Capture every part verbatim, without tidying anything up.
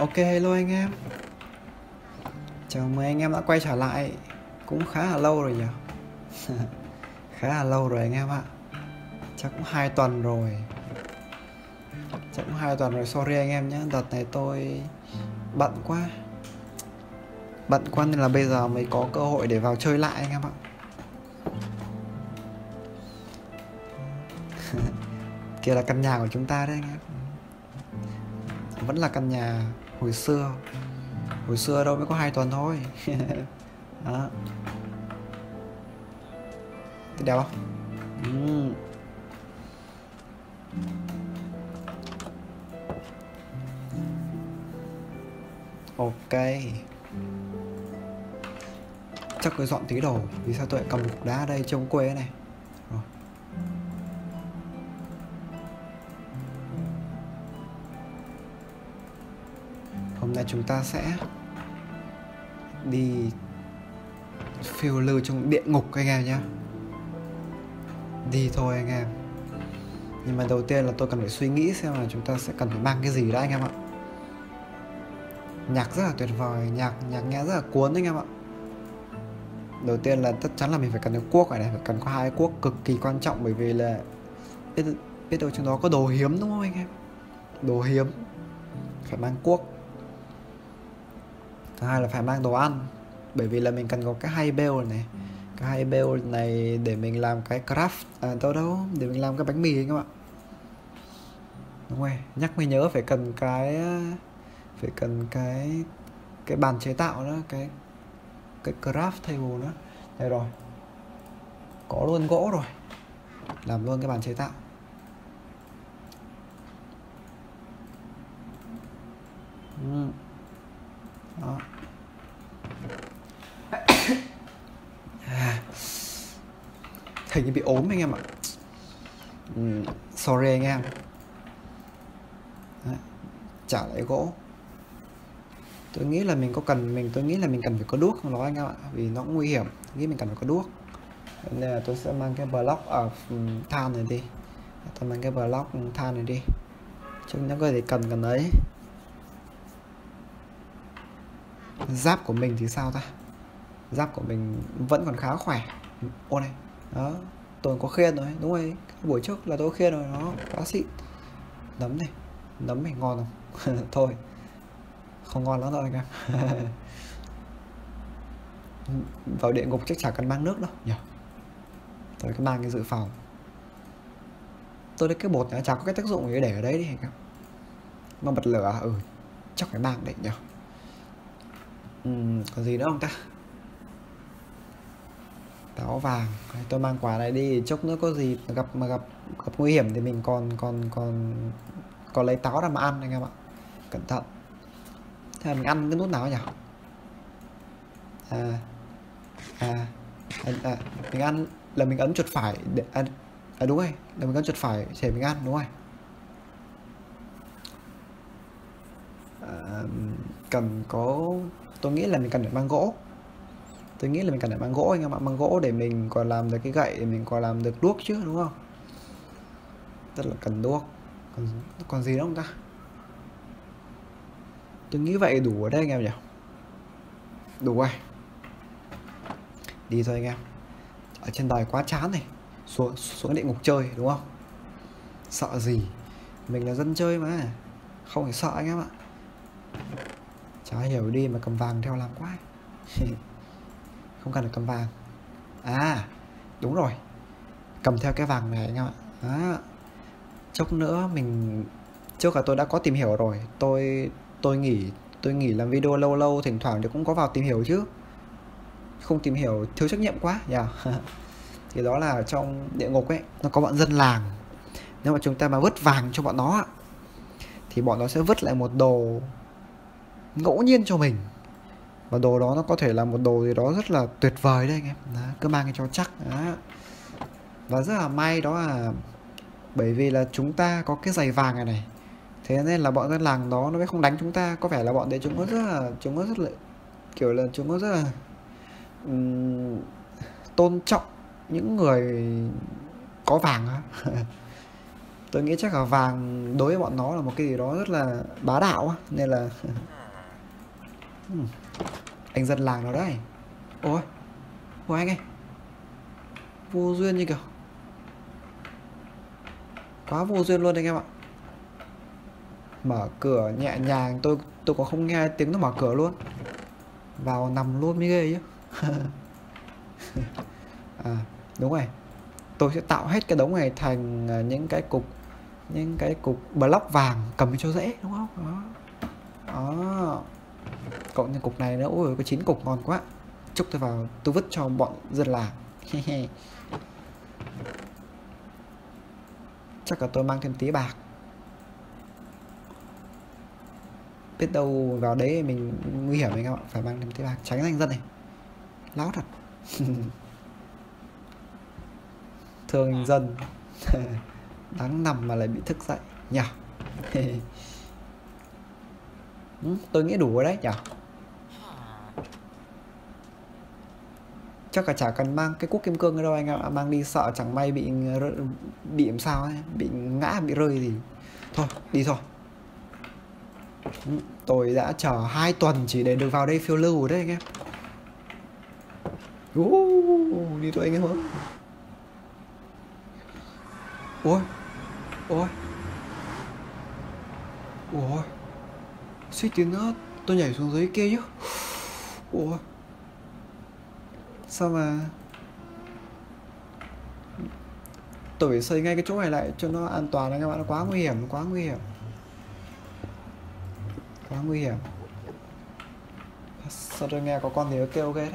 Ok, hello anh em. Chào mừng anh em đã quay trở lại. Cũng khá là lâu rồi nhỉ. Khá là lâu rồi anh em ạ. Chắc cũng hai tuần rồi. Chắc cũng hai tuần rồi, sorry anh em nhé. Đợt này tôi bận quá. Bận quá nên là bây giờ mới có cơ hội để vào chơi lại anh em ạ. Kia là căn nhà của chúng ta đấy anh em. Vẫn là căn nhà hồi xưa. Hồi xưa đâu mới có hai tuần thôi. Đó. Thế đẹp không? uhm. Ok. Chắc tôi dọn tí đồ. Vì sao tôi lại cầm cục đá ở đây trông quê này. Rồi. Hôm nay chúng ta sẽ đi phiêu lưu trong địa ngục anh em nhé. Đi thôi anh em. Nhưng mà đầu tiên là tôi cần phải suy nghĩ xem là chúng ta sẽ cần phải mang cái gì đó anh em ạ. Nhạc rất là tuyệt vời. Nhạc nhạc nghe rất là cuốn anh em ạ. Đầu tiên là chắc chắn là mình phải cần cái cuốc này này. Phải cần có hai cuốc cực kỳ quan trọng. Bởi vì là biết, biết đâu trong đó có đồ hiếm đúng không anh em. Đồ hiếm phải mang cuốc. Thứ hai là phải mang đồ ăn. Bởi vì là mình cần có cái hay bale này. Cái hay bale này để mình làm cái craft. À đâu đâu để mình làm cái bánh mì anh em ạ. Đúng rồi. Nhắc mới nhớ phải cần cái Phải cần cái Cái bàn chế tạo đó. Cái Cái craft table đó. Đây rồi. Có luôn gỗ rồi. Làm luôn cái bàn chế tạo. ừ. Đó. Hình như bị ốm anh em ạ. ừ. Sorry anh em. Đấy. Trả lại gỗ. Tôi nghĩ là mình có cần mình tôi nghĩ là mình cần phải có đuốc không đó anh em ạ, vì nó cũng nguy hiểm. Tôi nghĩ mình cần phải có đuốc nên là tôi sẽ mang cái block ở than này đi. Tôi mang cái block than này đi chứ nó có thể cần cần ấy. Giáp của mình thì sao ta? Giáp của mình vẫn còn khá khỏe. Ô này đó, tôi có khiên rồi đúng rồi. Buổi trước là tôi có khiên rồi, nó quá xịn. Nấm này, nấm này ngon không? Thôi không ngon lắm đâu anh em. Vào địa ngục chắc chả cần mang nước đâu nhỉ. Tôi cứ mang cái dự phòng. Tôi thấy cái bột này chả có cái tác dụng gì để ở đấy đi anh em. Mà bật lửa ừ chắc phải mang đấy nhỉ. uhm, Còn gì nữa không ta? Táo vàng. Tôi mang quả này đi, chốc nữa có gì mà gặp mà gặp gặp nguy hiểm thì mình còn còn còn còn lấy táo ra mà ăn anh em ạ. Cẩn thận. Thế là mình ăn cái nút nào nhỉ? À à, à, à mình ăn là mình ấn chuột phải để à, à đúng rồi, là mình ấn chuột phải để mình ăn đúng rồi. À, cần có tôi nghĩ là mình cần phải mang gỗ. Tôi nghĩ là mình cần phải mang gỗ anh em ạ, mang gỗ để mình còn làm được cái gậy, để mình còn làm được đuốc chứ đúng không? Rất là cần đuốc. Còn còn gì nữa không ta? Tôi nghĩ vậy đủ ở đây anh em nhỉ. Đủ rồi. Đi thôi anh em. Ở trên đời quá chán này. Xuống xuống địa ngục chơi đúng không? Sợ gì? Mình là dân chơi mà. Không phải sợ anh em ạ. Chả hiểu đi mà cầm vàng theo làm quá. Không cần phải cầm vàng. À đúng rồi, cầm theo cái vàng này anh em ạ. Đó. Chốc nữa mình trước là tôi đã có tìm hiểu rồi. Tôi tôi nghỉ tôi nghỉ làm video lâu lâu, thỉnh thoảng thì cũng có vào tìm hiểu chứ. Không tìm hiểu thiếu trách nhiệm quá nhỉ. Yeah. Thì đó là trong địa ngục ấy, nó có bọn dân làng. Nếu mà chúng ta mà vứt vàng cho bọn nó thì bọn nó sẽ vứt lại một đồ ngẫu nhiên cho mình. Và đồ đó nó có thể là một đồ gì đó rất là tuyệt vời đấy anh em. Đó, cứ mang cái cho chắc. Đó. Và rất là may đó là bởi vì là chúng ta có cái giày vàng này này, thế nên là bọn dân làng đó nó mới không đánh chúng ta. Có vẻ là bọn đấy chúng nó rất là chúng nó rất là kiểu là chúng nó rất là um, tôn trọng những người có vàng á. Tôi nghĩ chắc là vàng đối với bọn nó là một cái gì đó rất là bá đạo á, nên là anh dân làng nào đấy. Ôi, ôi anh ơi, vô duyên như kiểu, quá vô duyên luôn anh em ạ. Mở cửa nhẹ nhàng, tôi tôi có không nghe tiếng nó mở cửa luôn, vào nằm luôn mới ghê chứ. À đúng rồi, tôi sẽ tạo hết cái đống này thành những cái cục, những cái cục block vàng cầm cho dễ, đúng không? Đó, đó. Cộng những cục này nữa, ôi có chín cục ngon quá. Chúc tôi vào, tôi vứt cho bọn dân làng. Chắc là tôi mang thêm tí bạc, biết đâu vào đấy mình nguy hiểm anh em ạ, phải mang thêm tí bạc tránh thành dân này, láo thật. Thương dân. Đáng nằm mà lại bị thức dậy nhỉ. Ừ, tôi nghĩ đủ rồi đấy nhỉ. Chắc là chả cần mang cái cuốc kim cương ở đâu anh ạ, mang đi sợ chẳng may bị bị làm sao ấy, bị ngã bị rơi gì. Thôi đi thôi. Ừ, tôi đã chờ hai tuần chỉ để được vào đây phiêu lưu rồi đấy anh em. Uh, đi thôi anh em ơi. Ôi, ôi, ôi, suýt tí nữa tôi nhảy xuống dưới kia chứ. Ôi, sao mà tôi phải xây ngay cái chỗ này lại cho nó an toàn, các bạn, nó quá nguy hiểm, quá nguy hiểm, quá nguy hiểm. Sao tôi nghe có con gì nó kêu ghê đấy.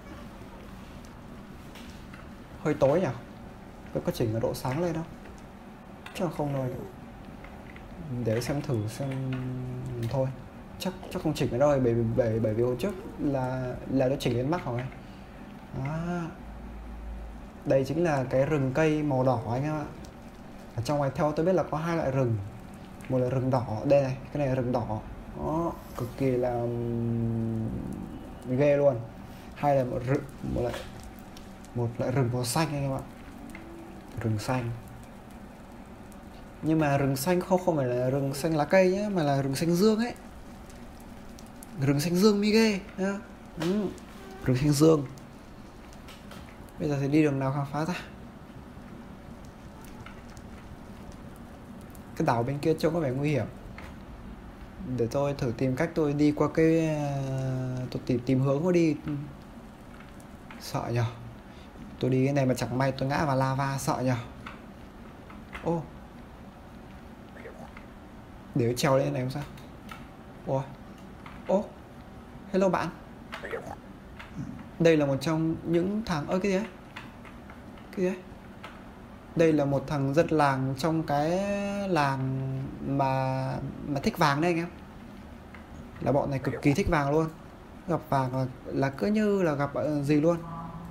Hơi tối nhỉ, tôi có chỉnh cái độ sáng lên không? Chắc là không rồi. Để xem thử xem. Thôi chắc chắc không chỉnh ở đâu, bởi vì bởi, bởi vì hôm trước là là nó chỉnh lên mắt rồi. À, đây chính là cái rừng cây màu đỏ anh em ạ. Ở trong này theo tôi biết là có hai loại rừng, một là rừng đỏ, đây này, cái này là rừng đỏ đó, cực kỳ là ghê luôn. Hay là một rừng, một loại một loại rừng màu xanh anh em ạ, rừng xanh. Nhưng mà rừng xanh không không phải là rừng xanh lá cây nhé, mà là rừng xanh dương ấy, rừng xanh dương mới ghê nhá. Ừ. Rừng xanh dương. Bây giờ thì đi đường nào khám phá ra. Cái đảo bên kia trông có vẻ nguy hiểm, để tôi thử tìm cách tôi đi qua cái, tôi tìm tìm hướng tôi đi. Sợ nhở, tôi đi cái này mà chẳng may tôi ngã vào lava sợ nhở. Ô oh. Để trèo lên này không sao. Ủa, ô oh. Hello bạn, đây là một trong những thằng, ơi cái gì đấy, cái gì đấy. Đây là một thằng dân làng trong cái làng mà mà thích vàng đấy anh em. Là bọn này cực kỳ thích vàng luôn, gặp vàng là, là cứ như là gặp gì luôn.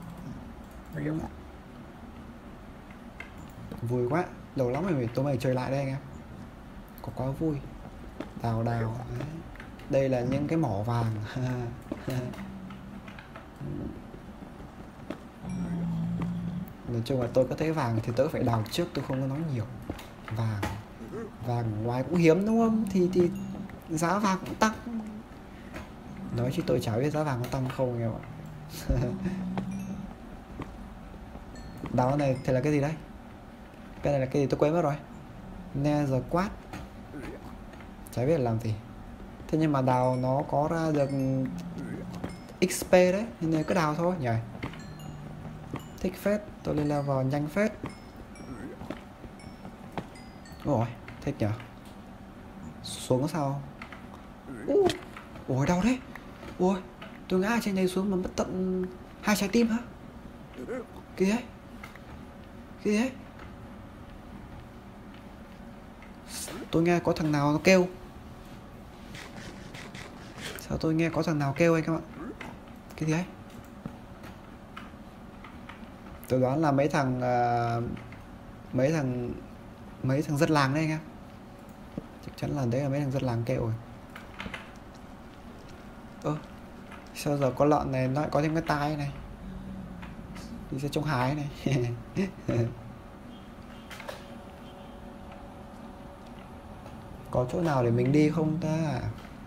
Vui quá, lâu lắm rồi tôi mày chơi lại đây anh em, có quá vui. Đào đào đấy. Đây là những cái mỏ vàng. Nói chung là tôi có thấy vàng thì tôi phải đào trước, tôi không có nói nhiều. Vàng vàng ngoài cũng hiếm đúng không, thì thì giá vàng cũng tăng. Nói chứ tôi chả biết giá vàng có tăng không em ạ. Đào này thì là cái gì đấy, cái này là cái gì tôi quên mất rồi. Nether quát, chả biết là làm gì. Thế nhưng mà đào nó có ra được ích pê đấy, nên cứ đào thôi nhỉ. Thích phết, tôi lên level nhanh phết. Ôi, thích nhỉ. Xuống sao? Uh, ôi đau đấy. Ôi, tôi ngã trên đây xuống mà mất tận hai trái tim hả? Cái đấy, cái đấy. Tôi nghe có thằng nào nó kêu. Sao tôi nghe có thằng nào kêu anh các bạn? Cái gì đấy? Tôi đoán là mấy thằng uh, mấy thằng mấy thằng dân làng đấy anh em. Chắc chắn là đấy là mấy thằng dân làng kêu rồi. Ơ, sao giờ có lợn này nó lại có thêm cái tai này, đi ra trong hái này. Có chỗ nào để mình đi không ta?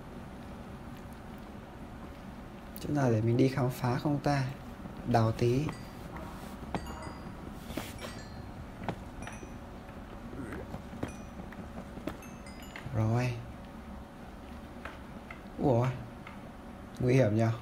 Chỗ nào để mình đi khám phá không ta? Đào tí. Rồi. Ủa, nguy hiểm nhỉ?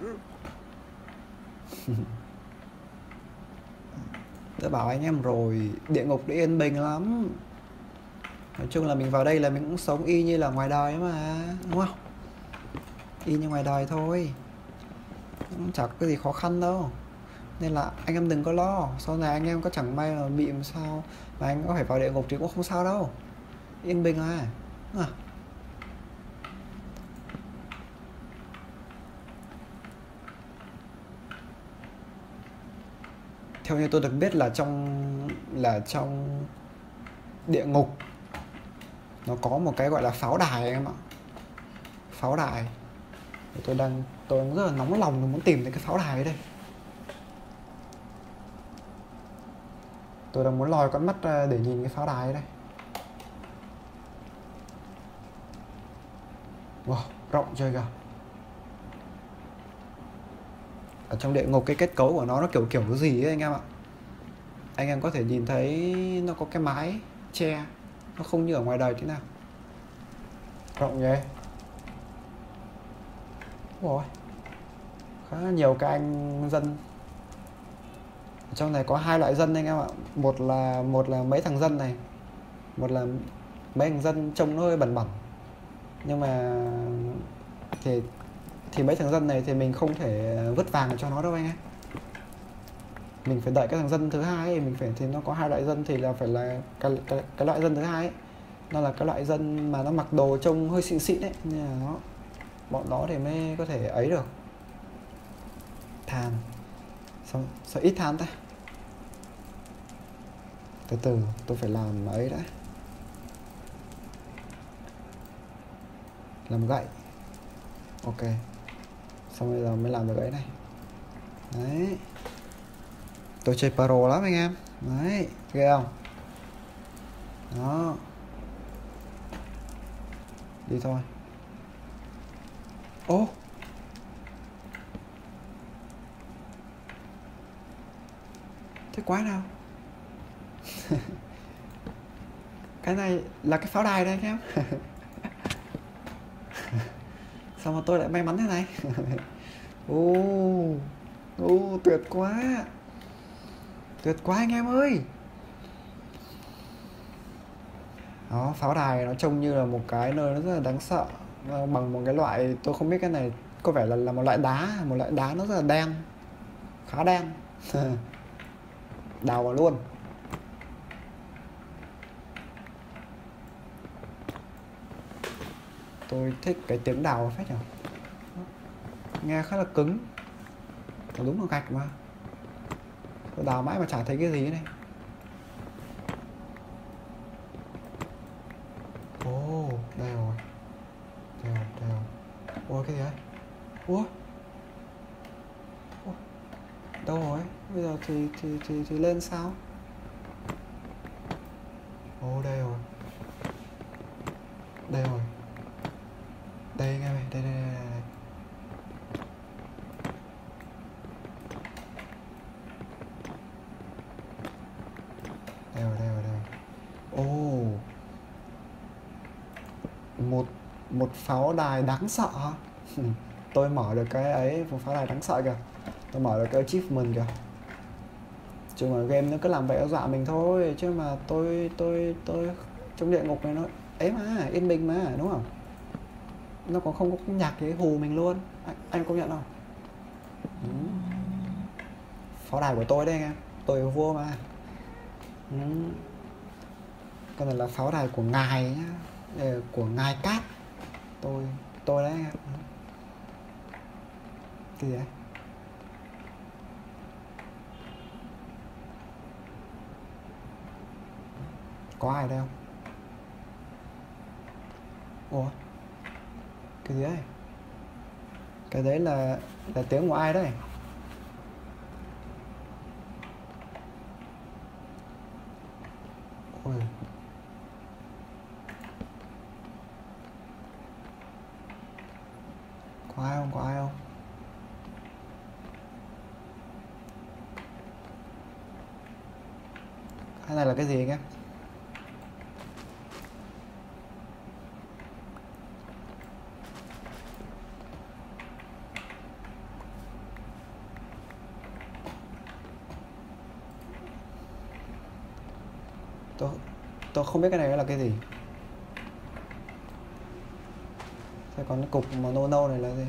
Đã bảo anh em rồi, địa ngục để yên bình lắm. Nói chung là mình vào đây là mình cũng sống y như là ngoài đời mà, đúng không? Y như ngoài đời thôi, cũng chẳng có cái gì khó khăn đâu. Nên là anh em đừng có lo. Sau này anh em có chẳng may mà bị làm sao mà anh có phải vào địa ngục thì cũng không sao đâu. Yên bình à, à. Theo như tôi được biết là trong là trong địa ngục nó có một cái gọi là pháo đài anh em ạ. Pháo đài. Tôi đang tôi đang rất là nóng lòng muốn tìm thấy cái pháo đài ở đây. Tôi đang muốn lòi con mắt ra để nhìn cái pháo đài ở đây. Wow, rộng chơi kìa. Ở trong địa ngục cái kết cấu của nó nó kiểu kiểu cái gì ấy anh em ạ. Anh em có thể nhìn thấy nó có cái mái che, nó không như ở ngoài đời thế nào. Rộng ghê. Ôi, khá nhiều các anh dân. Ở trong này có hai loại dân anh em ạ. Một là một là mấy thằng dân này, một là mấy thằng dân trông nó hơi bẩn bẩn. Nhưng mà thì thì mấy thằng dân này thì mình không thể vứt vàng cho nó đâu anh em. Mình phải đợi cái thằng dân thứ hai ấy, mình phải thì nó có hai loại dân thì là phải là cái, cái, cái loại dân thứ hai ấy. Nó là cái loại dân mà nó mặc đồ trông hơi xịn xịn ấy, nên là nó bọn nó thì mới có thể ấy được. Than. Sao, sao ít than ta? Từ từ tôi phải làm ấy đã. Làm gậy. Ok. Xong bây giờ mới làm được gậy này. Đấy. Tôi chơi pro lắm anh em. Đấy, ghê không? Đó. Đi thôi. Ô, thế quái nào? Cái này là cái pháo đài đây anh em. Sao mà tôi lại may mắn thế này? Ô, ô, tuyệt quá. Tuyệt quá anh em ơi. Đó, pháo đài nó trông như là một cái nơi nó rất là đáng sợ. Bằng một cái loại, tôi không biết cái này có vẻ là, là một loại đá. Một loại đá nó rất là đen. Khá đen. Đào vào luôn. Tôi thích cái tiếng đào phết nhỉ. Nghe khá là cứng. Nó đúng là gạch mà. Tôi đào mãi mà chả thấy cái gì này. Ồ, oh, đây rồi. Đây rồi, đây rồi. Ủa cái gì đấy? Ủa? Ủa? Đâu rồi? Bây giờ thì, thì, thì, thì lên sao? Ồ, oh, đây rồi. Đây rồi. Đây nghe mày, đây đây đây đây. Đây rồi, đây rồi, đây rồi. Ồ. Oh. Một một pháo đài đáng sợ hả? Tôi mở được cái ấy, một pháo đài đáng sợ kìa. Tôi mở được cái achievement kìa. Chứ mà game nó cứ làm vậy nó dọa mình thôi. Chứ mà tôi, tôi, tôi trong địa ngục này nó ấy mà, yên bình mà, đúng không? Nó còn không có nhạc cái hù mình luôn. Anh, anh công nhận không? Ừ. Pháo đài của tôi đây anh em. Tôi là vua mà. Ừ. Cái này là pháo đài của ngài nhá. Đây của ngài Cát. Tôi, tôi đấy anh em. Cái gì đấy? Có ai đây không? Ủa? Cái gì đấy? Cái đấy là là tiếng của ai đấy? Ôi. Cái này là cái gì anh em? Tôi tôi không biết cái này là cái gì. Thế còn cái cục mà nâu nâu này là gì?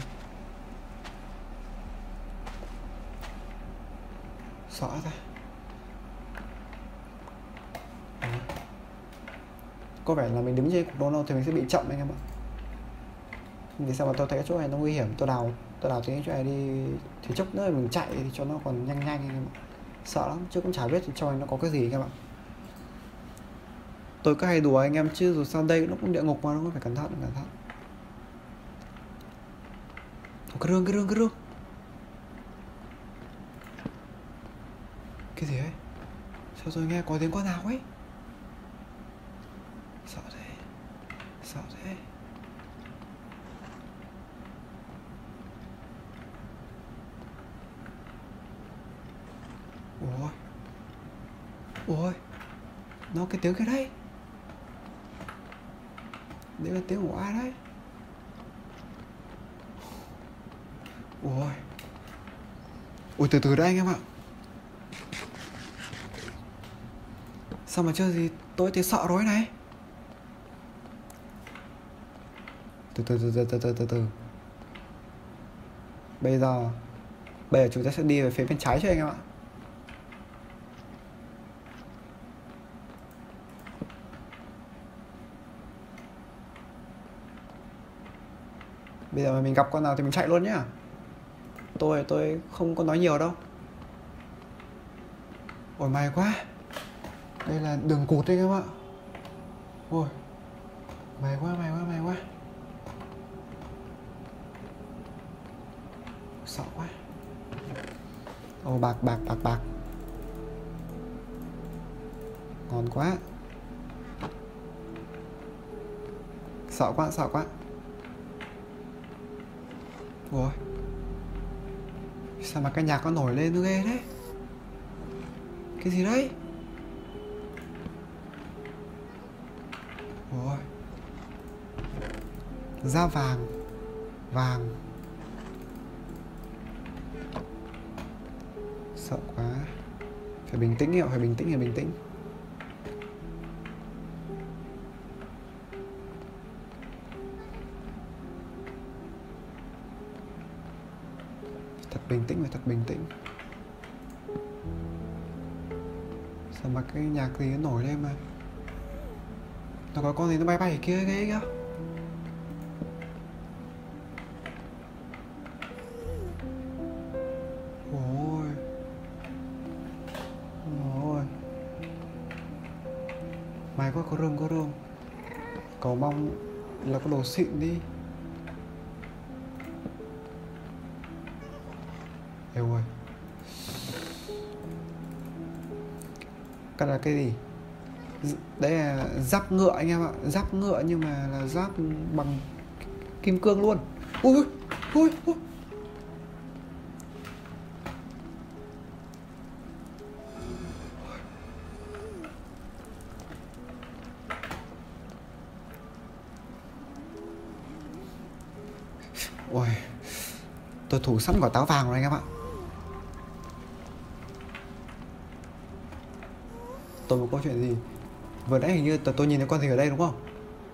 Sợ ta. Có vẻ là mình đứng trên cục nâu nâu thì mình sẽ bị chậm anh em ạ. Vì sao mà tôi thấy cái chỗ này nó nguy hiểm. Tôi đào tôi đào cái chỗ này đi thì chốc nữa mình chạy thì cho nó còn nhanh nhanh anh em ạ. Sợ lắm chứ cũng chả biết trong này nó có cái gì anh em ạ. Tôi cứ hay đùa anh em chứ dù sao đây nó cũng địa ngục mà, nó cũng phải cẩn thận cẩn thận. Cái rương cái rương cái rương. Cái gì ấy? Sao rồi nghe có tiếng con nào ấy? Sợ thế. Sợ thế. Ôi. Ôi. Nó cái tiếng cái đấy. Đấy là tiếng của ai đấy? Ôi. Ôi từ từ đấy anh em ạ. Sao mà chưa gì tôi thấy sợ rồi này. Từ từ từ từ từ từ từ từ. Bây giờ Bây giờ chúng ta sẽ đi về phía bên trái cho anh em ạ. Bây giờ mà mình gặp con nào thì mình chạy luôn nhá. Tôi tôi không có nói nhiều đâu. Ôi may quá. Đây là đường cụt đấy các bạn. Ôi may quá may quá may quá. Sợ quá. Ồ bạc bạc bạc bạc. Ngon quá. Sợ quá sợ quá. Ôi sao mà cái nhạc nó nổi lên nó ghê đấy. Cái gì đấy? Ôi da vàng. Vàng. Sợ quá. Phải bình tĩnh, phải bình tĩnh, phải bình tĩnh. Thật bình tĩnh, phải thật bình tĩnh. Sao mà cái nhạc gì nó nổi lên mà. Nó có con gì nó bay bay ở kia ghê kìa. Ôi. Ôi. May quá có rương có rương. Cầu mong là có đồ xịn đi. Eo ơi. Cái là cái gì? Đấy là giáp ngựa anh em ạ. Giáp ngựa nhưng mà là giáp bằng kim cương luôn. Ui ui ui. Ôi. Tôi thủ sẵn quả táo vàng rồi anh em ạ. Tôi có câu chuyện gì? Vừa nãy hình như tôi, tôi nhìn thấy con gì ở đây đúng không?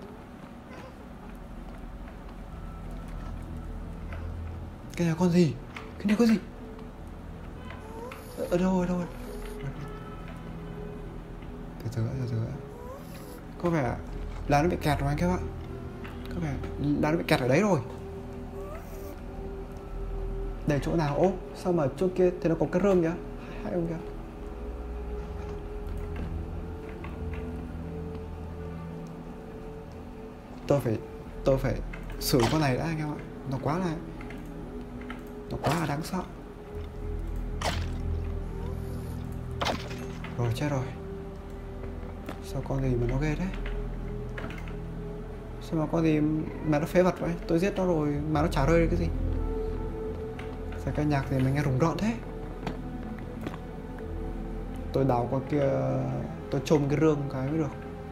Cái này con gì? Cái này con gì? Ở đâu ở đâu? Từ từ từ từ. Có vẻ là nó bị kẹt rồi anh các bạn. Có vẻ là nó bị kẹt ở đấy rồi. Để chỗ nào? Ô, sao mà chỗ kia thì nó có cái rương kìa. Hai ông kìa. Tôi phải Tôi phải xử con này đã anh em ạ. Nó quá là Nó quá là đáng sợ. Rồi chết rồi. Sao con gì mà nó ghê thế? Sao mà con gì mà nó phế vật vậy? Tôi giết nó rồi mà nó chả rơi được cái gì. Sao cái nhạc gì mà nghe rùng rợn thế? tôi đào qua kia, tôi chôn cái rương cái mới được.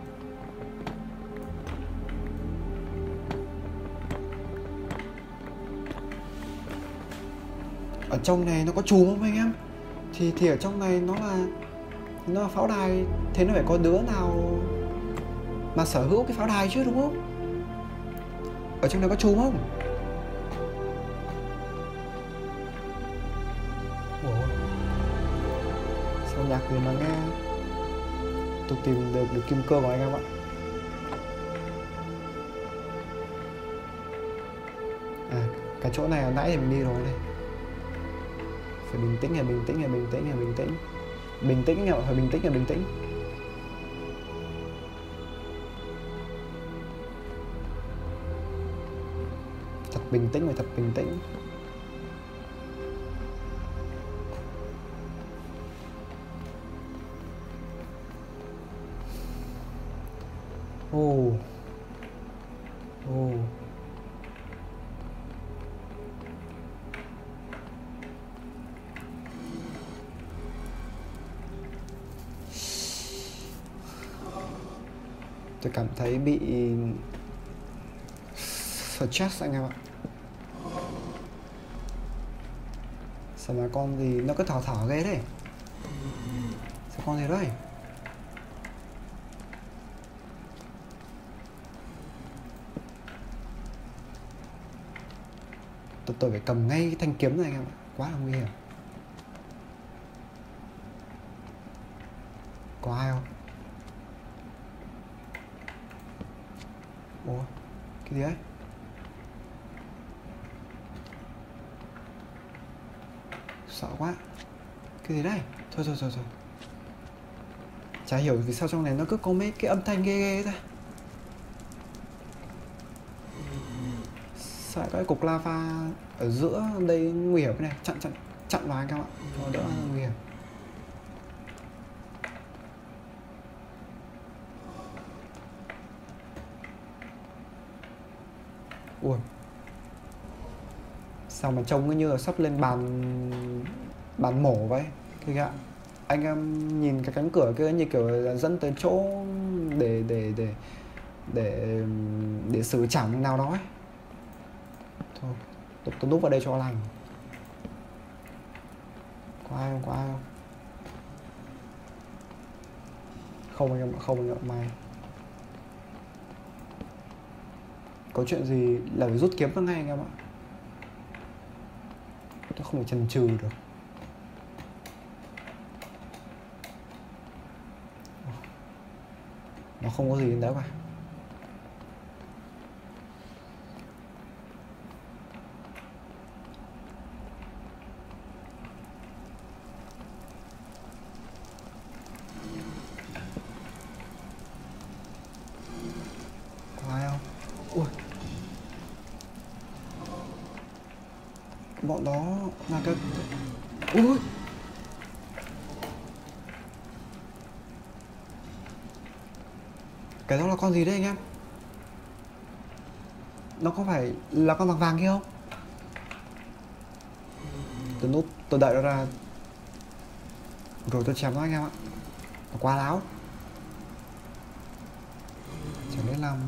Ở trong này nó có chùm không anh em? Thì thì ở trong này nó là nó là pháo đài, thế nó phải có đứa nào mà sở hữu cái pháo đài chứ đúng không? Ở trong này có chùm không? Ủa? Sao nhạc gì mà nghe? Tôi tìm được được kim cương rồi anh em ạ. À, cái chỗ này hồi nãy thì mình đi rồi đây. Phải bình tĩnh, là bình tĩnh, là bình tĩnh, là bình tĩnh. Bình tĩnh nha, phải bình tĩnh, là bình tĩnh. Thật bình tĩnh, phải thật bình tĩnh. Ồ. Ồ. Tôi cảm thấy bị stress anh em ạ. Sao mà con gì nó cứ thỏ thỏ ghê đấy. Sao con gì đấy? Tôi, tôi phải cầm ngay cái thanh kiếm này anh em ạ. Quá là nguy hiểm. Có ai không? Ủa? Cái gì đấy? Sợ quá. Cái gì đấy? Thôi thôi thôi thôi. Chả hiểu vì sao trong này nó cứ có mấy cái âm thanh ghê ghê ta. Sao lại có cái cục lava ở giữa đây nguy hiểm cái này. Chặn chặn chặn vào anh em ạ. Nó đỡ nguy hiểm. Ui. Sao mà trông cứ như là sắp lên bàn bàn mổ vậy. Kìa ạ. Anh em nhìn cái cánh cửa kia như kiểu là dẫn tới chỗ để để để để để xử chẳng nào đó ấy. Thôi, tôi, tôi núp vào đây cho lành. Có ai không? Có ai không? Không anh em, không anh em, may. Có chuyện gì là phải rút kiếm ra ngay anh em ạ. Tôi không thể chần chừ được. Nó không có gì đến đấy cả. Có ai không? Ui. Bọn đó là cái... Ui. Cái đó là con gì đấy anh em? Nó có phải là con vàng vàng kia không? Tôi núp, tôi đợi nó ra rồi tôi chém nó anh em ạ. Nó quá láo. Chẳng biết làm...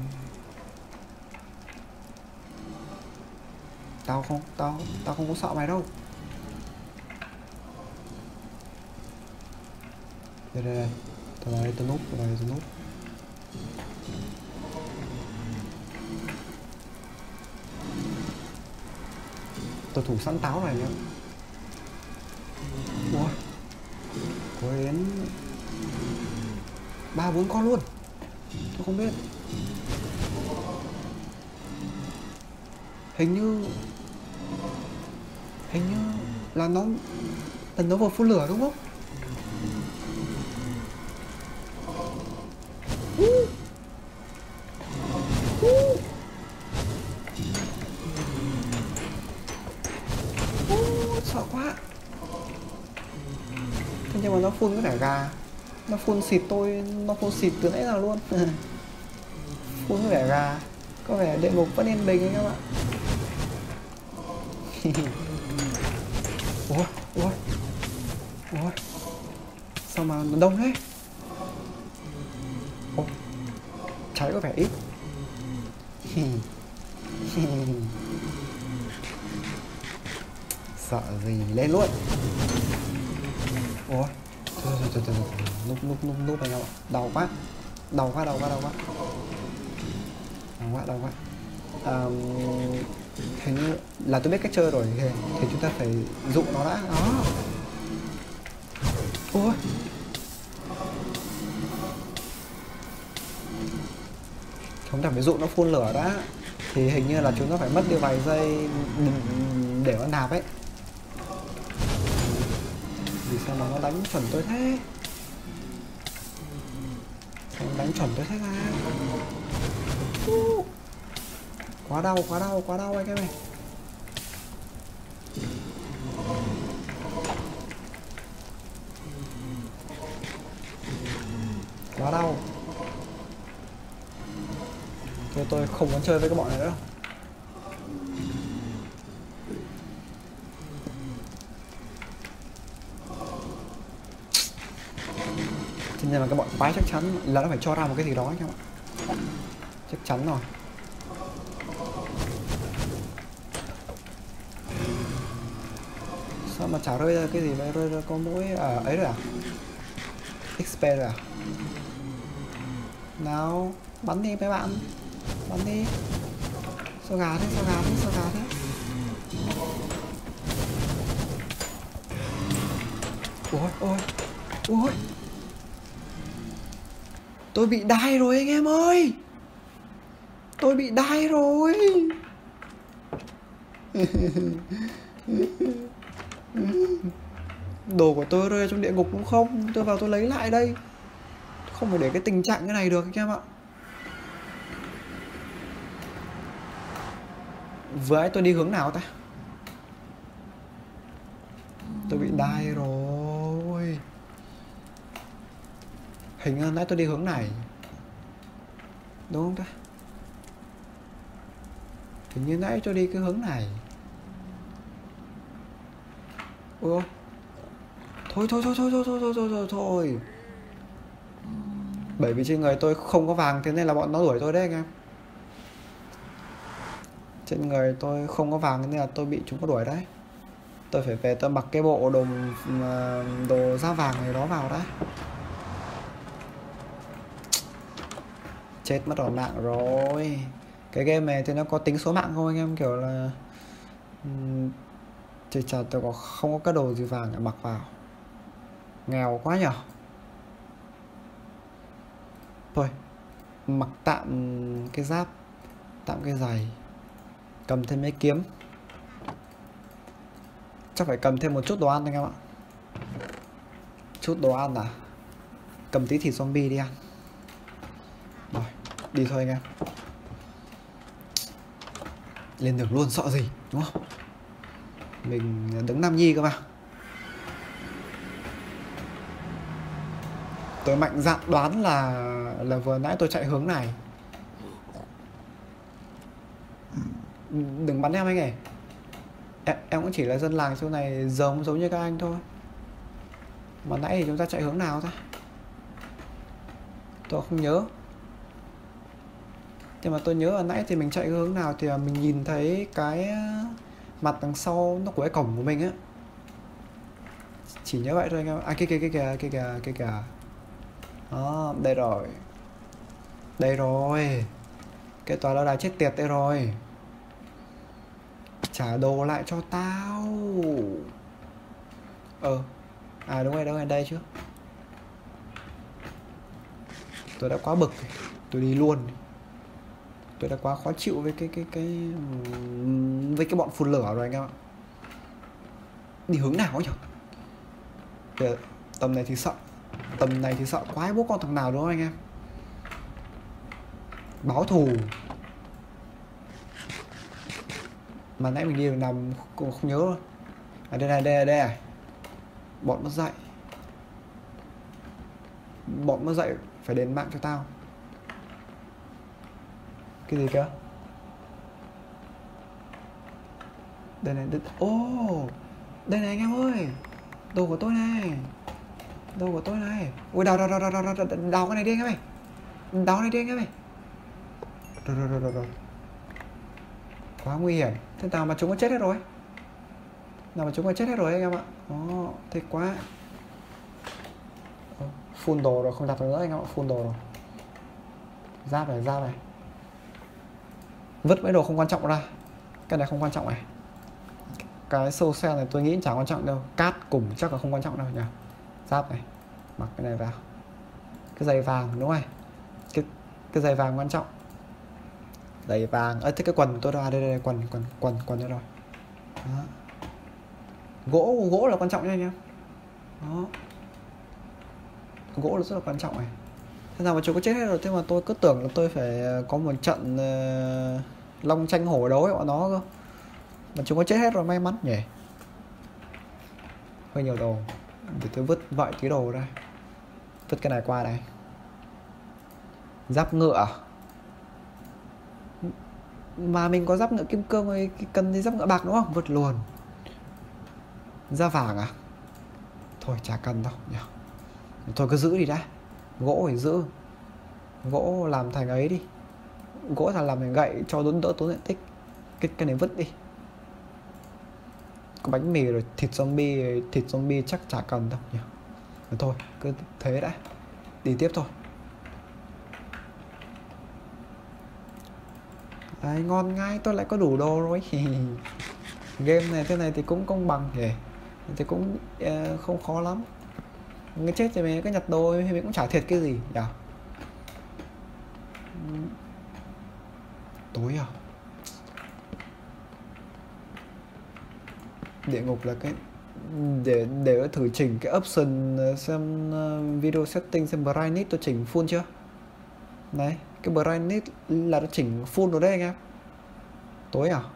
Tao không, tao, tao không có sợ mày đâu. Đây đây đây. Tao vào đây tôi núp, tao vào đây tôi núp. Tôi thủ sẵn táo này nhá. Ủa? Có đến ba bốn con luôn. Tôi không biết. Hình như Hình như là nó Tần nó vừa phun lửa đúng không? Uh. Uh. Uh, sợ quá. Thế nhưng mà nó phun cái cả gà. Nó phun xịt tôi. Nó phun xịt từ nãy giờ luôn. Phun cái vẻ gà. Có vẻ địa ngục vẫn yên bình anh em ạ. Ủa, ủa, ủa. sao mà nó đông thế? Ô, cháy có vẻ ít. Sợ gì, lên luôn. Ôi, thôi thôi thôi thôi, núp núp núp núp anh em ạ. Đau quá, đau quá, đau quá, đau quá, đau quá, đau quá. À, hình như là tôi biết cách chơi rồi, thì, thì chúng ta phải dụ nó đã. Đó. Ôi, chúng ta phải dụ nó phun lửa đã. Thì hình như là chúng ta phải mất đi vài giây để nó nạp ấy. Vì sao mà nó đánh chuẩn tôi thế? Nó đánh chuẩn tôi thế mà. uh. Quá đau, quá đau, quá đau anh em ơi. Quá đau. Thôi tôi không muốn chơi với cái bọn này nữa. Cho nên là cái bọn quái chắc chắn là nó phải cho ra một cái gì đó các bạn. Chắc chắn rồi. Sao mà chả rơi ra cái gì vậy? Rơi ra có mỗi à, ấy rồi à? ích pê rồi à? Nào, bắn đi mấy bạn. Bắn đi. Sao gà thế, sao gà thế, sao gà thế? Ôi, ôi, ôi. Tôi bị đai rồi anh em ơi. Tôi bị đai rồi. Đồ của tôi rơi trong địa ngục đúng không? Tôi vào tôi lấy lại đây. Không phải để cái tình trạng cái này được anh em ạ. Vừa ấy tôi đi hướng nào ta? Tôi bị đai rồi. Hình như nãy tôi đi hướng này, đúng không ta? Hình như nãy tôi đi cái hướng này. Ôi, thôi thôi thôi thôi thôi thôi thôi thôi thôi thôi. Bởi vì trên người tôi không có vàng, thế nên là bọn nó đuổi tôi đấy anh em. Trên người tôi không có vàng nên là tôi bị chúng nó đuổi đấy. Tôi phải về tôi mặc cái bộ đồ đồ da vàng này đó vào đấy. Chết mất rồi, mạng rồi. Cái game này thì nó có tính số mạng không anh em? Kiểu là chỉ chả tôi có không có cái đồ gì vàng để mặc vào. Nghèo quá nhở. Thôi, mặc tạm cái giáp, tạm cái giày, cầm thêm mấy kiếm. Chắc phải cầm thêm một chút đồ ăn anh em ạ. Chút đồ ăn à? Cầm tí thịt zombie đi ăn. Rồi, đi thôi anh em. Lên đường luôn, sợ gì, đúng không? Mình đứng Nam Nhi cơ mà. Tôi mạnh dạn đoán là là vừa nãy tôi chạy hướng này. Đừng bắn em anh ơi. Em, em cũng chỉ là dân làng chỗ này, giống giống như các anh thôi. Mà nãy thì chúng ta chạy hướng nào ta? Tôi không nhớ. Nhưng mà tôi nhớ là nãy thì mình chạy hướng nào thì mình nhìn thấy cái mặt đằng sau nó của cái cổng của mình á. Chỉ nhớ vậy thôi anh em. À kia kia kia kìa, kia kìa, kia kìa. Đó, đây rồi. Đây rồi. Cái tòa lâu đài chết tiệt đây rồi. Trả đồ lại cho tao. Ờ. À đúng rồi, đúng rồi, đây chứ. Tôi đã quá bực. Tôi đi luôn. Tôi đã quá khó chịu với cái cái cái với cái bọn phun lửa rồi anh em ạ. Đi hướng nào nhỉ? Kìa, tầm này thì sợ. Tầm này thì sợ quái bố con thằng nào đúng không anh em? Báo thù. Mà nãy mình đi đường nào cũng không nhớ luôn. À đây này, đây này, đây này. Bọn mất dậy. Bọn mất dậy phải đền mạng cho tao. Cái gì cơ? Đây này, ô oh, đây này anh em ơi. Đồ của tôi này. Đâu của tôi này? Ui đào đào đào đào đào đào, đào cái này đi anh em ơi. Đào cái này đi anh em ơi. Rồi rồi rồi rồi rồi. Quá nguy hiểm. Thế nào mà chúng có chết hết rồi? Nào mà chúng có chết hết rồi anh em ạ. Đó, thích quá. Full đồ rồi, không đặt nữa anh em ạ, full đồ rồi. Giáp này, giáp này. Vứt mấy đồ không quan trọng ra. Cái này không quan trọng này. Cái sâu xe này tôi nghĩ chẳng quan trọng đâu. Cát cùng chắc là không quan trọng đâu nhỉ. Giáp này, mặc cái này vào. Cái giày vàng đúng rồi. Cái cái giày vàng quan trọng. Giày vàng. Ơ thế cái quần tôi ra đây, đây đây quần quần quần quần đây rồi. Đó. Gỗ gỗ là quan trọng nha anh em. Đó. Gỗ là rất là quan trọng này. Thế nào mà chúng có chết hết rồi, thế mà tôi cứ tưởng là tôi phải có một trận uh, long tranh hổ đấu với bọn nó cơ. Mà chúng có chết hết rồi, may mắn nhỉ. Hơi nhiều đồ. Để tôi vứt vậy tí đồ ra. Vứt cái này qua đây. Giáp ngựa. Mà mình có giáp ngựa kim cương rồi, cần gì giáp ngựa bạc đúng không? Vứt luôn. Da vàng à? Thôi chả cần đâu nhỉ. Thôi cứ giữ đi đã. Gỗ phải giữ. Gỗ làm thành ấy đi. Gỗ là làm thành gậy cho đốn đỡ tốn diện tích. Cái, cái này vứt đi. Có bánh mì rồi thịt zombie. Thịt zombie chắc chả cần đâu nhỉ. Thôi cứ thế đã. Đi tiếp thôi. Đấy, ngon ngay, tôi lại có đủ đồ rồi. Game này thế này thì cũng công bằng nhỉ. Thì cũng uh, không khó lắm. Cái chết thì mình cứ nhặt đồ thì mình cũng chả thiệt cái gì nhỉ. Tối à? Địa ngục là cái để để thử chỉnh cái option xem video setting xem brightness tôi chỉnh full chưa. Này, cái brightness là nó chỉnh full rồi đấy anh em. Tối à?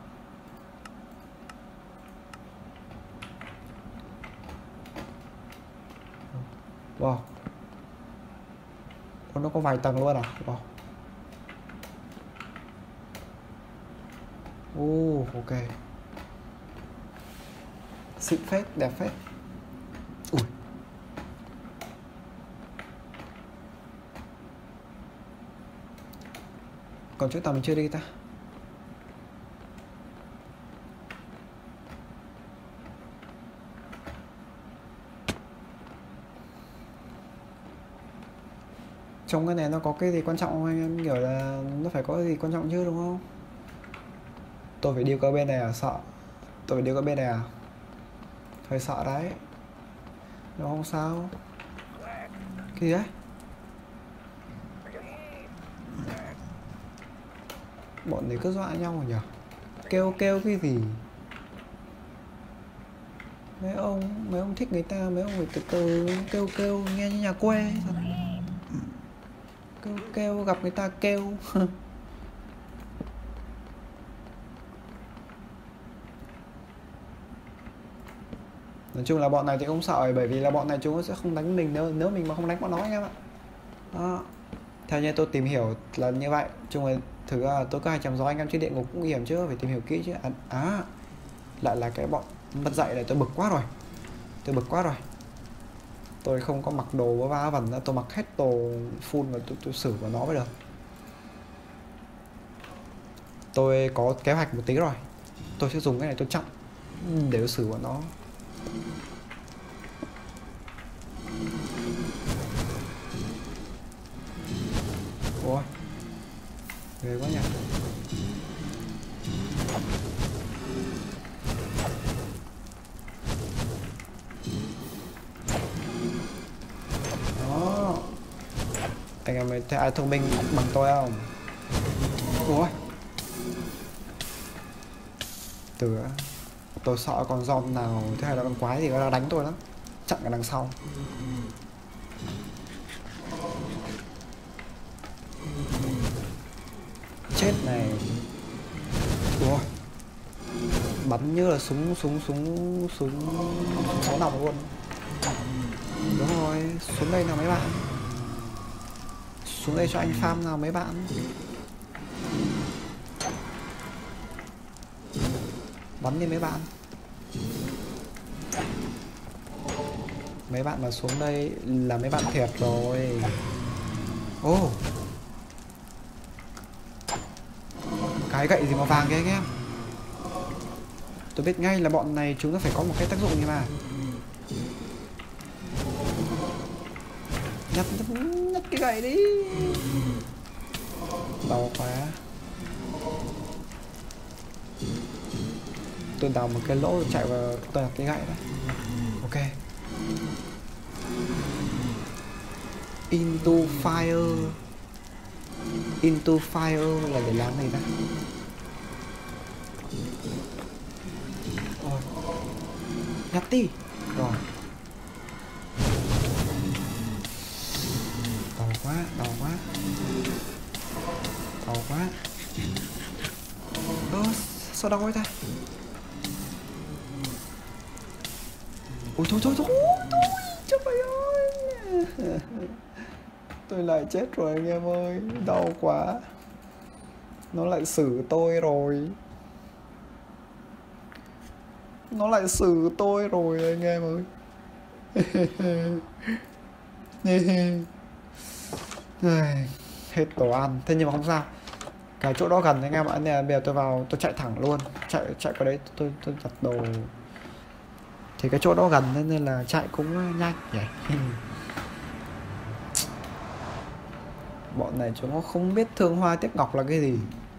Wow. Nó có vài tầng luôn à? Wow. Oh, ok. Xịn phết, đẹp phết. Ui. Còn chỗ tàu mình chưa đi ta. Trong cái này nó có cái gì quan trọng không anh em? Kiểu là nó phải có cái gì quan trọng chứ đúng không? Tôi phải đi qua bên này à? Sợ. Tôi phải đi qua bên này à? Hơi sợ đấy. Nhưng không sao. Cái gì đấy? Bọn này cứ dọa nhau rồi nhỉ? Kêu kêu cái gì? Mấy ông, mấy ông thích người ta, mấy ông phải từ từ kêu kêu nghe như nhà quê. Kêu kêu gặp người ta kêu. Nói chung là bọn này thì không sợ, bởi vì là bọn này chúng sẽ không đánh mình nếu nếu mình mà không đánh bọn nó anh em ạ. Đó. Theo như tôi tìm hiểu là như vậy. Chung là thử là tôi có hai trăm gió anh em trên địa ngục cũng nguy hiểm chứ, phải tìm hiểu kỹ chứ. À, à lại là cái bọn mất dạy này, tôi bực quá rồi. Tôi bực quá rồi. Tôi không có mặc đồ va vẩn ra, tôi mặc hết đồ full và tôi, tôi xử vào nó mới được. Tôi có kế hoạch một tí rồi. Tôi sẽ dùng cái này tôi chặn để tôi xử vào nó. Ủa ghê quá nhỉ. Đó. Anh em thấy ai thông minh bằng tôi không? Ủa từ tôi sợ con zombie nào thế hay là con quái gì nó đánh tôi lắm, chặn cả đằng sau. Chết này. Ủa bắn như là súng súng súng súng sáu nòng luôn. Đúng rồi, xuống đây nào mấy bạn, xuống đây cho anh farm nào mấy bạn. Bắn đi mấy bạn. Mấy bạn mà xuống đây là mấy bạn thiệt rồi. Ô oh. Cái gậy gì mà vàng kìa anh em. Tôi biết ngay là bọn này chúng nó phải có một cái tác dụng như mà. Nhặt, nhặt, nhặt cái gậy đi. Đau quá. Tôi đào một cái lỗ chạy vào tôi nhặt cái gậy đó. Ok. Into fire. Into fire là để làm gì ta? Rồi. Nhặt đi. Rồi. Đau quá, đau quá. Đau quá. Ơ, sao đau vậy ta? Ôi thôi thôi thôi, thôi, trời ơi. Tôi lại chết rồi anh em ơi, đau quá. Nó lại xử tôi rồi. Nó lại xử tôi rồi anh em ơi. Hết đồ ăn. Thế nhưng mà không sao. Cái chỗ đó gần anh em ạ, nên là bây giờ tôi vào tôi chạy thẳng luôn. Chạy chạy qua đấy tôi tôi giặt đồ. Thì cái chỗ đó gần nên là chạy cũng nhanh nhỉ. Bọn này chúng nó không biết thương hoa tiếc ngọc là cái gì.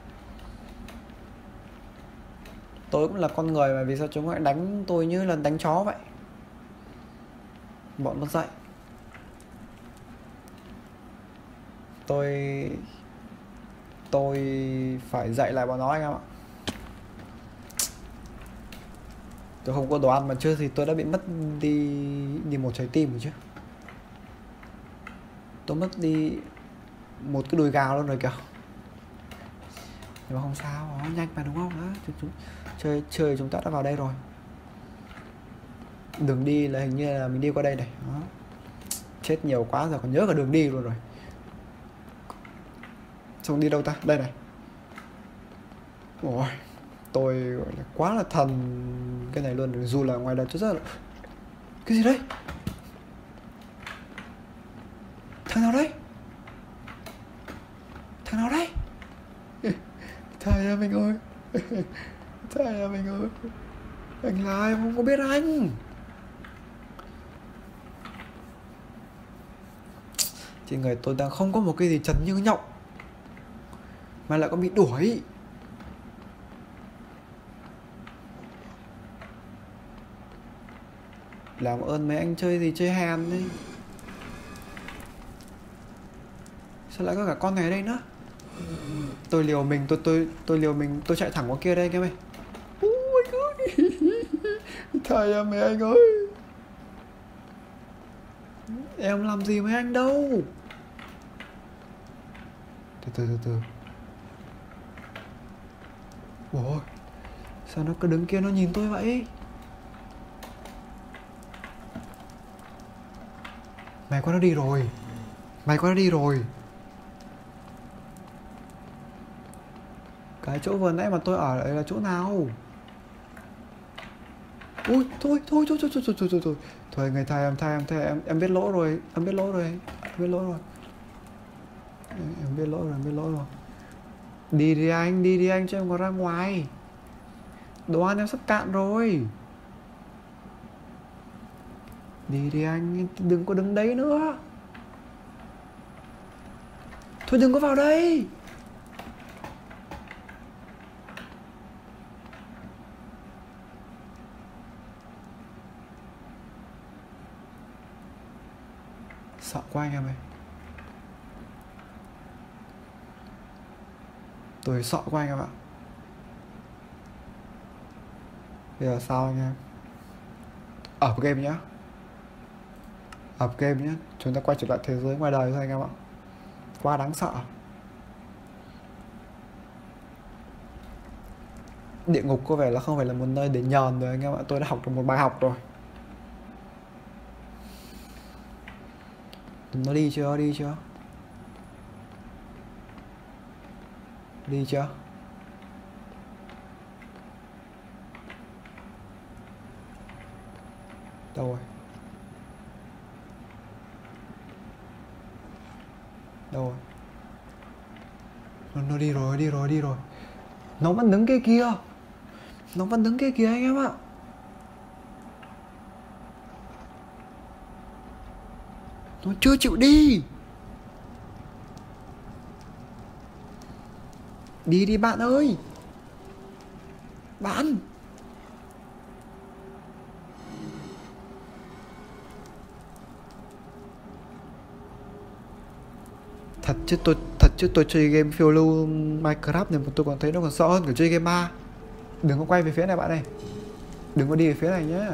Tôi cũng là con người mà vì sao chúng lại đánh tôi như là đánh chó vậy. Bọn nó dậy. Tôi Tôi phải dạy lại bọn nó anh em ạ. Tôi không có đồ ăn mà chưa thì tôi đã bị mất đi đi một trái tim rồi chứ. Tôi mất đi một cái đùi gà luôn rồi kìa. Nhưng mà không sao, nó nhanh mà đúng không? Đó, chúng, chúng, chơi chơi chúng ta đã vào đây rồi. Đường đi là hình như là mình đi qua đây này. Đó. Chết nhiều quá rồi còn nhớ cả đường đi luôn rồi. Xong đi đâu ta? Đây này. Ôi, tôi gọi là quá là thần cái này luôn. Dù là ngoài đời tôi rất là... Cái gì đấy? Thằng nào đấy? Thằng nào đấy? Thầy à mình ơi. Thầy à mình ơi. Anh là ai không có biết anh. Trên người tôi đang không có một cái gì trần như nhộng mà lại có bị đuổi. Làm ơn mấy anh chơi gì chơi hèn đi. Sao lại có cả con này ở đây nữa? Tôi liều mình, tôi tôi tôi liều mình, tôi chạy thẳng qua kia đây anh em ơi. Ôi ơi. Thầy à mấy anh ơi. Em làm gì mấy anh đâu. Từ từ từ từ. Ôi, sao nó cứ đứng kia nó nhìn tôi vậy? Mày qua nó đi rồi. Mày qua nó đi rồi. Cái chỗ vừa nãy mà tôi ở đây là chỗ nào? Ui, thôi, thôi, thôi, thôi, thôi, thôi, thôi, thôi, thôi. Thôi, người thầy, em thầy, em thầy, em, em biết lỗi rồi, em biết lỗi rồi, em biết lỗi rồi. Em, em biết lỗi rồi, em biết lỗi rồi. Đi đi anh, đi đi anh, cho em còn ra ngoài. Đồ ăn em sắp cạn rồi. Đi đi anh, đừng có đứng đấy nữa. Thôi đừng có vào đây. Sợ quá anh em ơi. Tôi sợ quá anh em ạ. Bây giờ sao anh em? Up game nhá. Up game nhá. Chúng ta quay trở lại thế giới ngoài đời thôi anh em ạ. Quá đáng sợ. Địa ngục có vẻ là không phải là một nơi để nhờn rồi anh em ạ. Tôi đã học được một bài học rồi. Nó đi chưa? Đi chưa? Đi chưa? Đâu rồi? Đâu rồi? Nó, nó đi rồi, đi rồi, đi rồi. Nó vẫn đứng kia kìa. Nó vẫn đứng kia kìa anh em ạ. Nó chưa chịu đi. Đi đi bạn ơi. Bạn. Thật chứ tôi thật chứ tôi chơi game phiêu lưu Minecraft này mà tôi còn thấy nó còn sợ hơn cả chơi game ba. Đừng có quay về phía này bạn ơi. Đừng có đi về phía này nhá.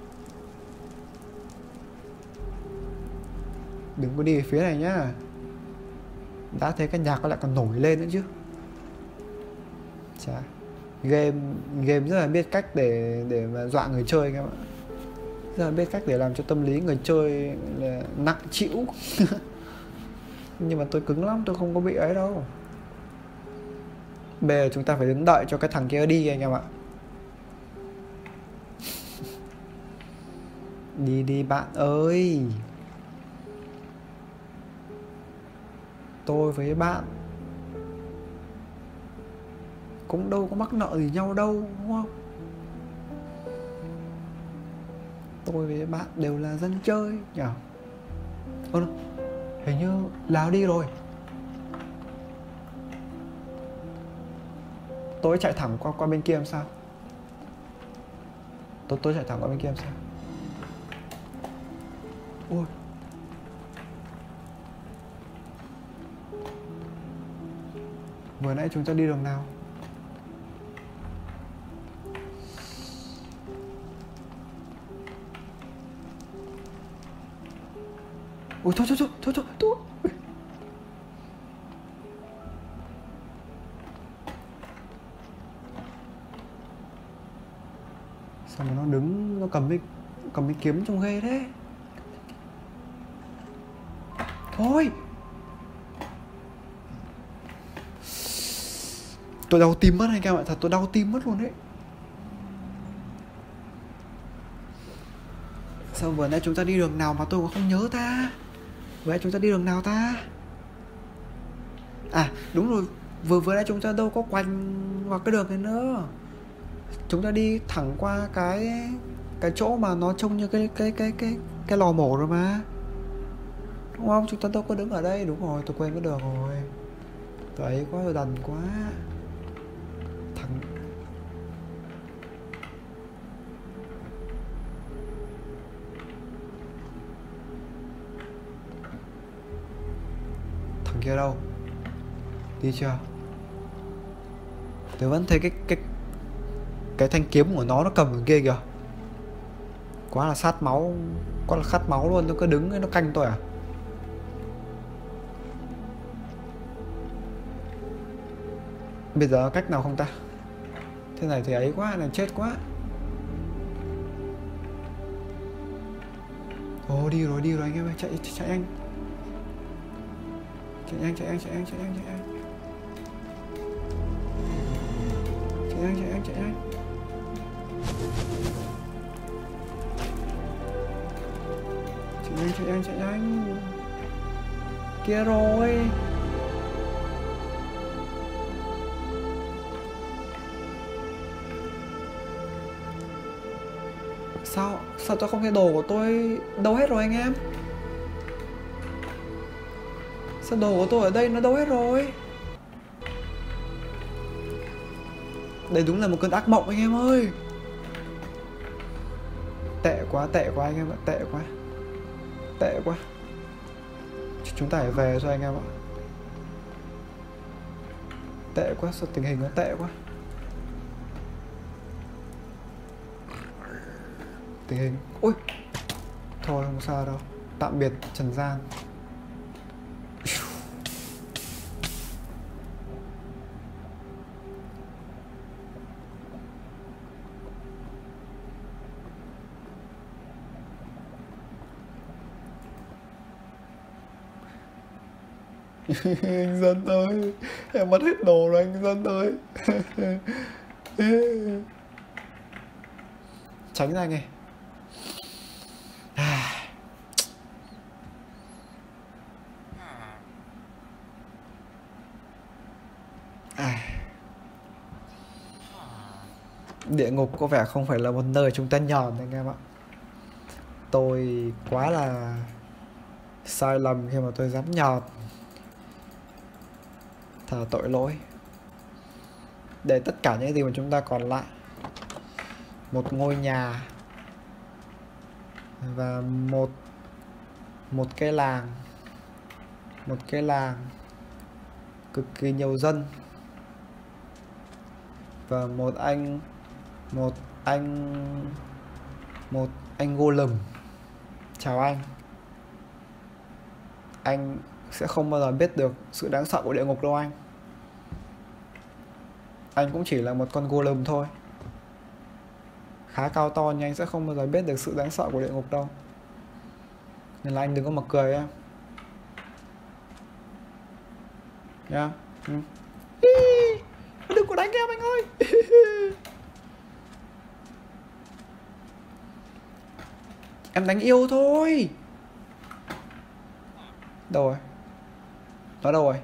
Đừng có đi về phía này nhá. Đã thấy cái nhạc nó lại còn nổi lên nữa chứ. Chà. Game game rất là biết cách để để mà dọa người chơi anh em ạ. Rất là biết cách để làm cho tâm lý người chơi là nặng chịu. Nhưng mà tôi cứng lắm, tôi không có bị ấy đâu. Bây giờ chúng ta phải đứng đợi cho cái thằng kia đi anh em ạ. Đi đi bạn ơi. Tôi với bạn cũng đâu có mắc nợ gì nhau đâu, đúng không? Tôi với bạn đều là dân chơi nhỉ. Ơ, hình như Lào đi rồi. Tôi chạy thẳng qua qua bên kia làm sao? Tôi tôi chạy thẳng qua bên kia làm sao? Ôi. Vừa nãy chúng ta đi đường nào? Ôi thôi thôi thôi thôi thôi thôi. Sao mà nó đứng, nó cầm cái cầm cái kiếm trong ghê thế? Thôi. Tôi đau tim mất anh em ạ, thật tôi đau tim mất luôn đấy. Sao vừa nãy chúng ta đi đường nào mà tôi cũng không nhớ ta? Vừa nãy chúng ta đi đường nào ta? À đúng rồi, vừa vừa nãy chúng ta đâu có quanh vào cái đường này nữa. Chúng ta đi thẳng qua cái cái chỗ mà nó trông như cái cái cái cái cái lò mổ rồi mà. Đúng không? Chúng ta đâu có đứng ở đây. Đúng rồi, tôi quên cái đường rồi. Tôi ấy quá, tôi đần quá. Thằng Thằng kia đâu? Đi chưa? Tôi vẫn thấy cái cái cái thanh kiếm của nó nó cầm ở kia kìa. Quá là sát máu, quá là khát máu luôn. Tôi cứ đứng ấy, nó canh tôi à? Bây giờ cách nào không ta? Thế này thì ấy quá, này chết quá. Ồ đi rồi, đi rồi anh em ơi, chạy chạy, chạy anh. Chạy anh, chạy anh, chạy anh, chạy anh, chạy anh. Chạy anh, chạy anh, chạy anh. Chạy anh, chạy anh, chạy anh. Kia rồi. Sao, sao tôi không thấy đồ của tôi đâu hết rồi anh em? Sao đồ của tôi ở đây nó đâu hết rồi? Đây đúng là một cơn ác mộng anh em ơi. Tệ quá, tệ quá anh em ạ, tệ quá. Tệ quá. Chúng ta phải về thôi anh em ạ. Tệ quá, sao tình hình nó tệ quá. Tình hình... Ôi. Thôi không sao đâu. Tạm biệt trần gian. Anh Dân ơi, em mất hết đồ rồi anh Dân ơi. Tránh ra anh ơi. Địa ngục có vẻ không phải là một nơi chúng ta nhòn anh em ạ. Tôi quá là sai lầm khi mà tôi dám nhọt. Thờ tội lỗi. Để tất cả những gì mà chúng ta còn lại, một ngôi nhà và một một cái làng, một cái làng cực kỳ nhiều dân, và một anh một anh một anh golem. Chào anh. Anh sẽ không bao giờ biết được sự đáng sợ của địa ngục đâu anh. Anh cũng chỉ là một con golem thôi, khá cao to, nhưng anh sẽ không bao giờ biết được sự đáng sợ của địa ngục đâu. Nên là anh đừng có mà cười em nha. Yeah. Ừ. Đừng có đánh em anh ơi. Em đánh yêu thôi. Đâu rồi? Nó đâu rồi?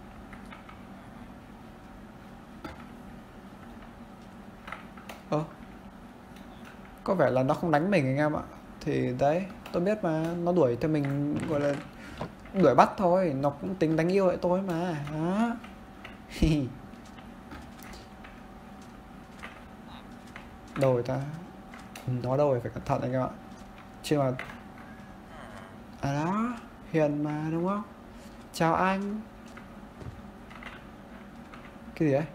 Ơ, có vẻ là nó không đánh mình anh em ạ. Thì đấy, tôi biết mà, nó đuổi theo mình, gọi là đuổi bắt thôi. Nó cũng tính đánh yêu vậy tôi mà. Đó. Đâu rồi ta? Nó đâu rồi, phải cẩn thận anh em ạ. Chứ mà... À đó, Hiền mà đúng không? Chào anh. Cái gì đấy?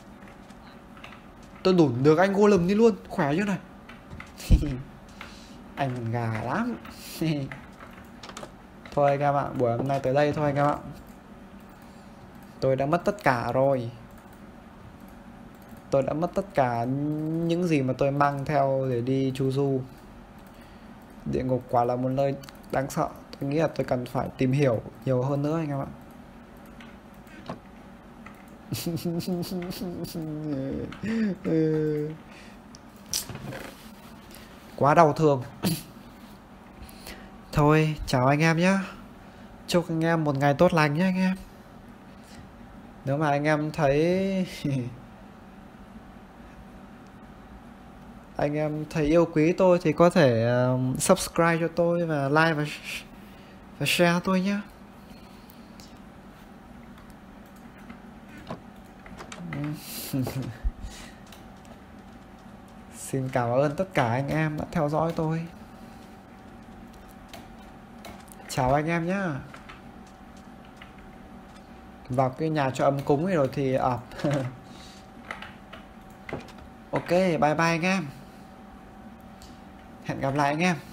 Tôi đủn được anh golem đi luôn, khỏe chứ này. Anh gà lắm. Thôi anh em ạ, buổi hôm nay tới đây thôi anh em ạ. Tôi đã mất tất cả rồi. Tôi đã mất tất cả những gì mà tôi mang theo để đi chu du. Địa ngục quả là một nơi đáng sợ. Tôi nghĩ là tôi cần phải tìm hiểu nhiều hơn nữa anh em ạ. Quá đau thương. Thôi chào anh em nhé. Chúc anh em một ngày tốt lành nhé anh em. Nếu mà anh em thấy anh em thấy yêu quý tôi thì có thể uh, subscribe cho tôi và like và, và share tôi nhé. Xin cảm ơn tất cả anh em đã theo dõi tôi. Chào anh em nhé. Vào cái nhà cho ấm cúng rồi thì ập. Ok, bye bye anh em. Hẹn gặp lại anh em.